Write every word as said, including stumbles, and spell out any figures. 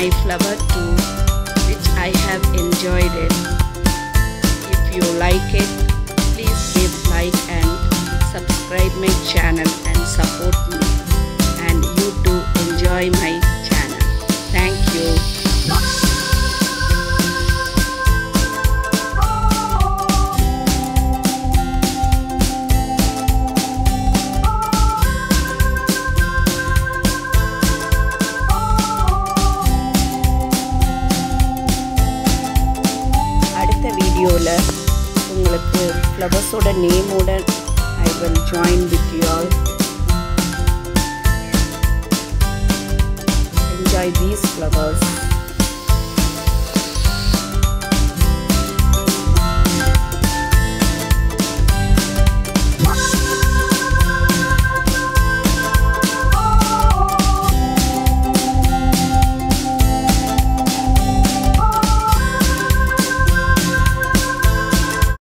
my flower too, which I have enjoyed it. If you like it, please give like and subscribe my channel and support me, and you too enjoy my channel. Thank you. அடுத்த வீடியோல உங்களுக்கு ஃப்ளவர்ஸோட நேமோட I will join with you all. Enjoy these flowers.